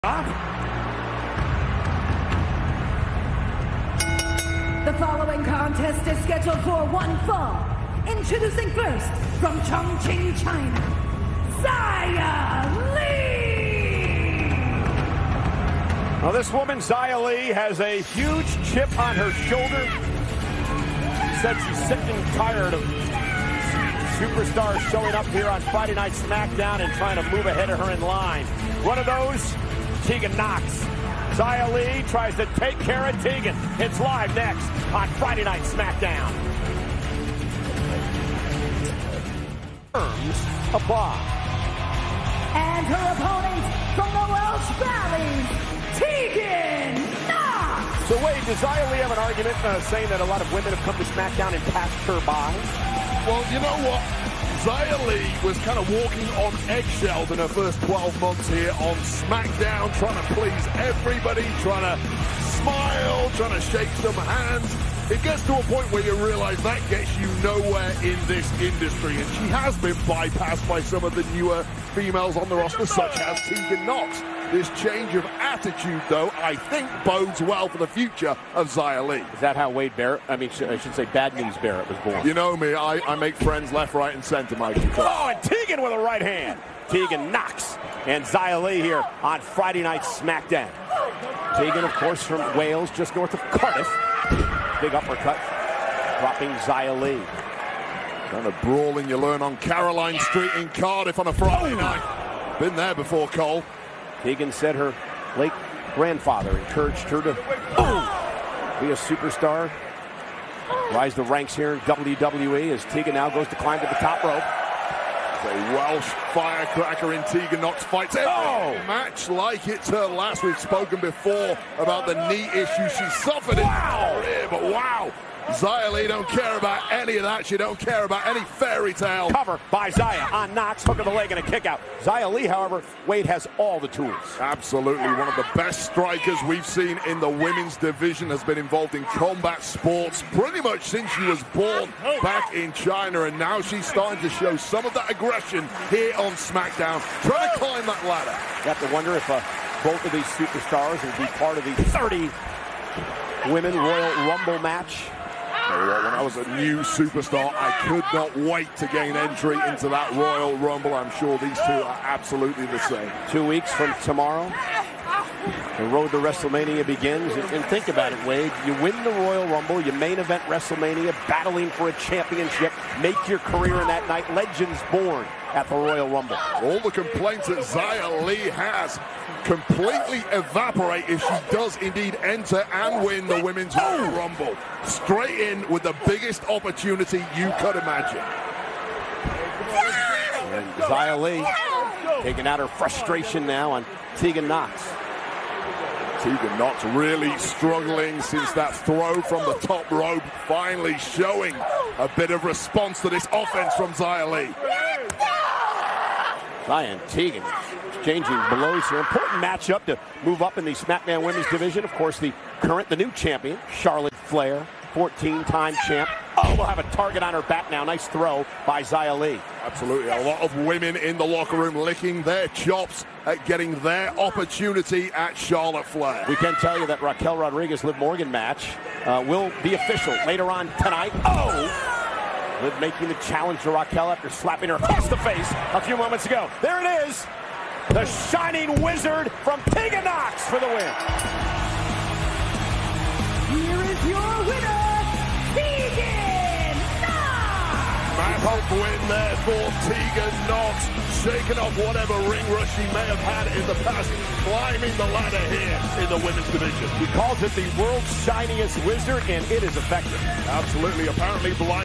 The following contest is scheduled for one fall. Introducing first, from Chongqing, China, Xia Li! Well, this woman, Xia Li, has a huge chip on her shoulder. She said she's sick and tired of superstars showing up here on Friday Night SmackDown and trying to move ahead of her in line. One of those, Tegan Nox. Xia Li tries to take care of Tegan. It's live next on Friday Night SmackDown. Terms apply. And her opponent from the Welsh Valleys, Tegan Nox! So Wade, does Xia Li have an argument saying that a lot of women have come to SmackDown and passed her by? Well, you know what? Xia Li was kind of walking on eggshells in her first 12 months here on SmackDown, trying to please everybody, trying to smile, trying to shake some hands. It gets to a point where you realize that gets you nowhere in this industry, and she has been bypassed by some of the newer females on the roster, such as Tegan Nox. This change of attitude, though, I think bodes well for the future of Xia Li. Is that how Wade Barrett, I should say Bad News Barrett, was born? You know me, I make friends left, right, and center, Mike. Oh, and Tegan with a right hand. Tegan Nox and Xia Li here on Friday Night SmackDown. Tegan, of course, from Wales, just north of Cardiff. Big uppercut, dropping Xia Li. Kind of brawling you learn on Caroline Street in Cardiff on a Friday night. Been there before, Cole. Tegan said her late grandfather encouraged her to be a superstar. Rise the ranks here in WWE as Tegan now goes to climb to the top rope. A Welsh firecracker in Tegan Nox fights every match like it's her last. We've spoken before about the knee issue she suffered in her career, but wow, Xia Li don't care about any of that. She don't care about any fairy tale. Cover by Xia on Nox, hook of the leg and a kick out. Xia Li, however, Wade has all the tools. Absolutely, one of the best strikers we've seen in the women's division, has been involved in combat sports pretty much since she was born back in China, and now she's starting to show some of that aggression here on SmackDown, trying to climb that ladder. You have to wonder if both of these superstars will be part of the 30 Women Royal Rumble match. When I was a new superstar, I could not wait to gain entry into that Royal Rumble. I'm sure these two are absolutely the same. 2 weeks from tomorrow, the road to WrestleMania begins. And think about it, Wade. You win the Royal Rumble, you main event WrestleMania, battling for a championship, make your career in that night. Legends born at the Royal Rumble. All the complaints that Xia Li has completely evaporate if she does indeed enter and win the Women's Royal Rumble. Straight in with the biggest opportunity you could imagine. And Xia Li taking out her frustration now on Tegan Nox. Tegan Nox really struggling since that throw from the top rope, finally showing a bit of response to this offense from Xia Li. Xia and Tegan exchanging blows here. Important matchup to move up in the SmackDown Women's Division. Of course, the new champion, Charlotte Flair, 14-time champ. Oh, we'll have a target on her back now. Nice throw by Xia Li. Absolutely. A lot of women in the locker room licking their chops at getting their opportunity at Charlotte Flair. We can tell you that Raquel Rodriguez-Liv Morgan match will be official later on tonight. Liv making the challenge to Raquel after slapping her across the face a few moments ago. There it is. The Shining Wizard from Tegan Nox for the win. Here is your winner, Tegan Nox! Massive win there for Tegan Nox, shaking off whatever ring rust she may have had in the past, climbing the ladder here in the women's division. He calls it the world's shiniest wizard, and it is effective. Absolutely, apparently blind.